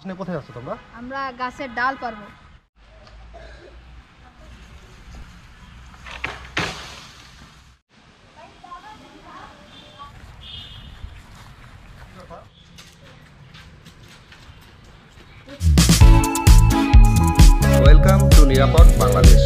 কোথায় যাচ্ছ তোমরা? আমরা গাছের ডাল পারবো। ওয়েলকাম টু নিরাপদ বাংলাদেশ।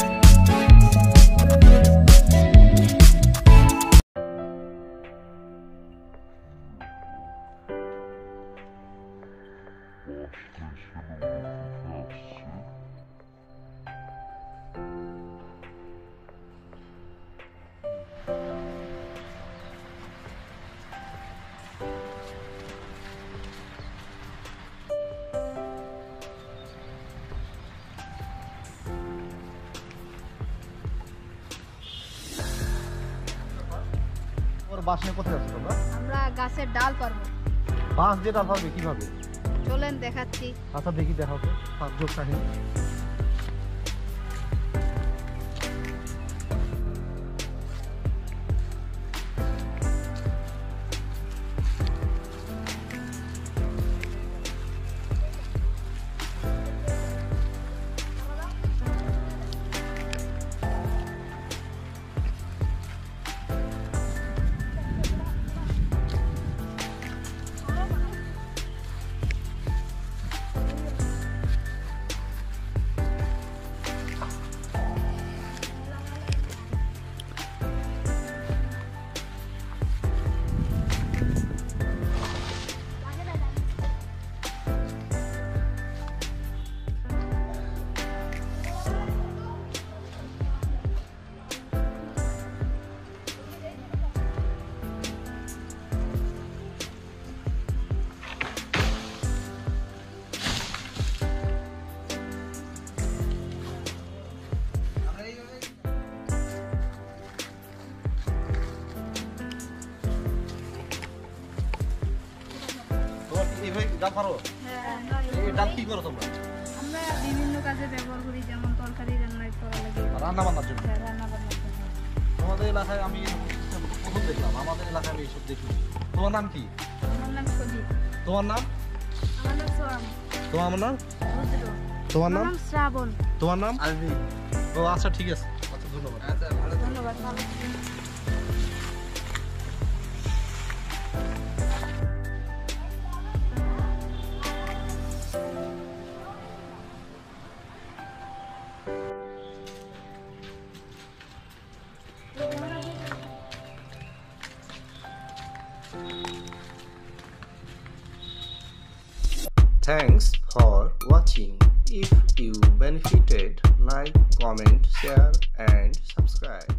বাঁশ নিয়ে কোথায় যাচ্ছ তোমরা? আমরা গাছের ডাল পারবো। বাঁশ দিয়ে ডাল পারবে কিভাবে? চলেন দেখাচ্ছি। আচ্ছা দেখি, দেখাও তো যোগ কাহিনী। ডাল কি করো তোমরা? আমরা বিভিন্ন কাজে ব্যবহার করি, যেমন তরকারি রান্নায় করা লাগে, রান্না বান্নার জন্য। রান্না বান্নার জন্য। তোমাদের এলাকায় আমি প্রথম দেখলাম, আমাদের এলাকায় আমি এইসব দেখি। তোমার নাম কি? আমার নাম সজিব। তোমার নাম? আমার নাম সোয়াম। তোমার নাম? রুদ্র। তোমার নাম? আমার নাম শ্রাবণ। তোমার নাম? আলভি। ও আচ্ছা, ঠিক আছে। আচ্ছা, ধন্যবাদ। ধন্যবাদ। ভালো। Thanks for watching. If you benefited, like, comment, share and subscribe.